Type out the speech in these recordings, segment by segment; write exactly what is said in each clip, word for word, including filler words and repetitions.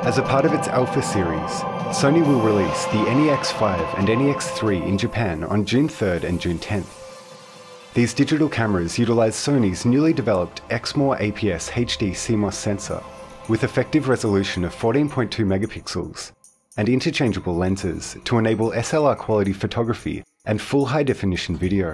As a part of its Alpha series, Sony will release the N E X five and N E X three in Japan on June third and June tenth. These digital cameras utilize Sony's newly developed Exmor A P S H D C M O S sensor with effective resolution of fourteen point two megapixels and interchangeable lenses to enable S L R quality photography and full high-definition video.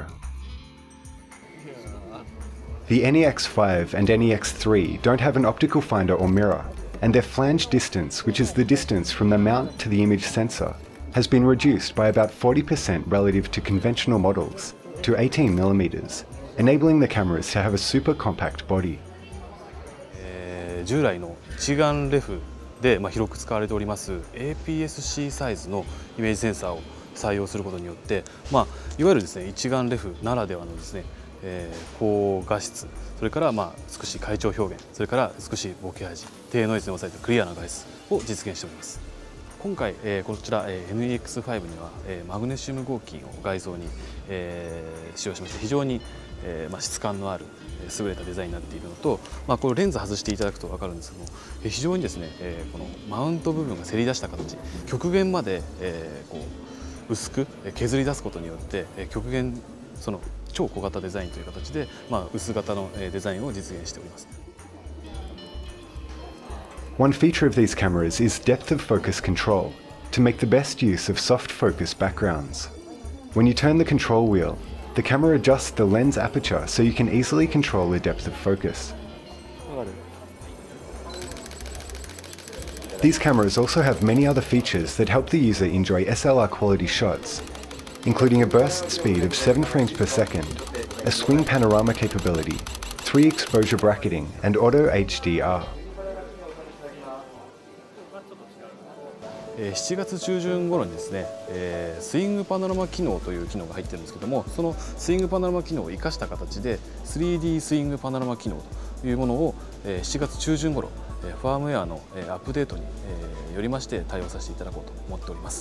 The N E X five and N E X three don't have an optical finder or mirror, and their flange distance, which is the distance from the mount to the image sensor, has been reduced by about forty percent relative to conventional models to eighteen millimeters, enabling the cameras to have a super compact body. 従来の一眼レフで広く使われております エーピーエスシー サイズのイメージセンサーを採用することによって、まあ、いわゆるですね一眼レフならではのですね、えー、高画質、それからまあ美しい階調表現、それから美しいボケ味、低ノイズに抑えたクリアな画質を実現しております。今回、えー、こちら、えー、エヌイーエックスファイブ には、えー、マグネシウム合金を外装に、えー、使用しまして、非常に、えーまあ、質感のある優れたデザインになっているのと、まあ、これレンズ外していただくと分かるんですけども、非常にですね、えー、このマウント部分がせり出した形、極限まで、えー、こう薄く削り出すことによって、極限その超小型デザインという形で、まあ、薄型のデザインを実現しております。 One feature of these cameras is depth of focus control to make the best use of soft focus backgrounds. When you turn the control wheel, the camera adjusts the lens aperture so you can easily control the depth of focus. These cameras also have many other features that help the user enjoy S L R quality shots, including a burst speed of seven frames per second, a swing panorama capability, three exposure bracketing, and auto H D R. しちがつ中旬頃にですね、スイングパノラマ機能という機能が入ってるんですけども、そのスイングパノラマ機能を生かした形で スリーディー スイングパノラマ機能というものをしちがつ中旬頃ファームウェアのアップデートによりまして対応させていただこうと思っております。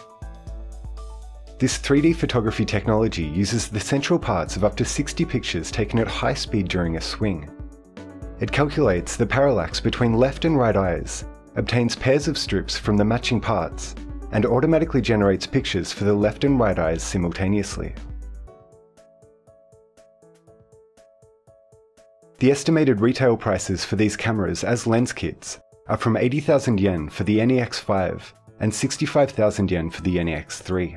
This three D photography technology uses the central parts of up to sixty pictures taken at high speed during a swing. It calculates the parallax between left and right eyes, obtains pairs of strips from the matching parts, and automatically generates pictures for the left and right eyes simultaneously. The estimated retail prices for these cameras as lens kits are from eighty thousand yen for the N E X five and sixty-five thousand yen for the N E X three.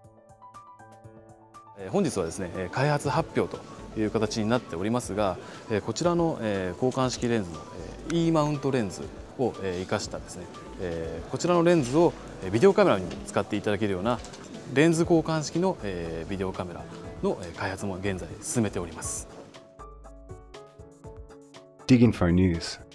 本日はですね、開発発表という形になっておりますが、こちらの交換式レンズの E マウントレンズを生かしたですね、こちらのレンズをビデオカメラに使っていただけるようなレンズ交換式のビデオカメラの開発も現在進めております。 DigInfo News